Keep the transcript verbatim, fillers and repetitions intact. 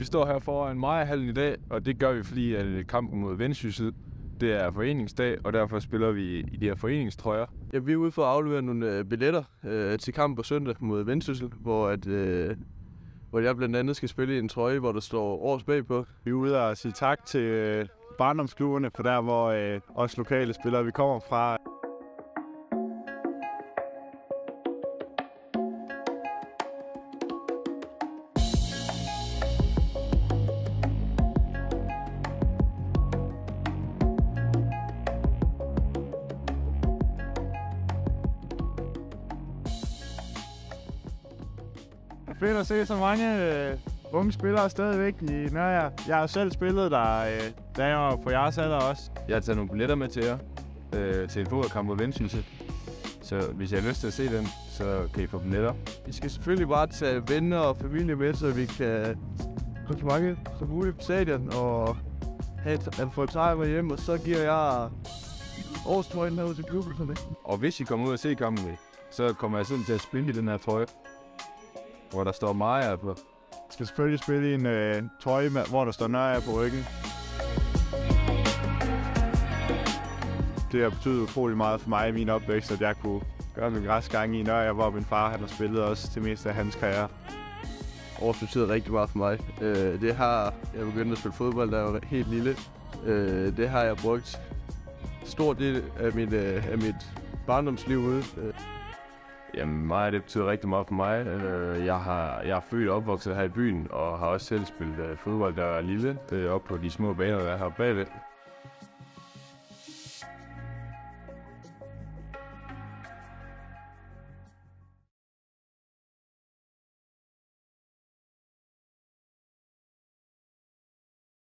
står her foran Mariahallen i dag, og det gør vi, fordi at kampen mod Vendsyssel, det er foreningsdag, og derfor spiller vi i de her foreningstrøjer. Ja, vi er ude for at aflevere nogle øh, billetter øh, til kampen på søndag mod Vendsyssel, hvor, at, øh, hvor jeg blandt andet skal spille i en trøje, hvor der står års bagpå. Vi er ude og sige tak til øh, barndomsklubberne, for der hvor øh, os lokale spillere vi kommer fra. Fedt at se så mange øh, unge spillere stadigvæk i Nørre. Jeg har selv spillet der, øh, da jeg var på jeres alder også. Jeg har taget nogle billetter med til jer, øh, til en fodboldkamp mod Vendsyssel. Så hvis I har lyst til at se den, så kan I få billetter. Vi skal selvfølgelig bare tage venner og familie med, så vi kan få så mange som muligt på stadion og have et få sejr med hjem, og så giver jeg årstrøjen herude til klubben. Og hvis I kommer ud og se kampen, så kommer jeg sådan til at spille i den her trøje, hvor der står Maja på. Jeg skal selvfølgelig spille i en øh, trøje, med, hvor der står Nørre på ryggen. Det har betydet utrolig meget for mig i min opvækst, at jeg kunne gøre min græsgang i Nørre, hvor min far han har spillet også til mest af hans karriere. Aarhus betyder rigtig meget for mig. Øh, det har jeg begyndt at spille fodbold, da jeg var helt lille. Øh, det har jeg brugt stor del af mit, øh, af mit barndomsliv ude. Jamen mig, det betyder rigtig meget for mig. Jeg har, jeg er født og opvokset her i byen, og har også selv spillet fodbold, der er lille, oppe på de små baner, der er her bagved.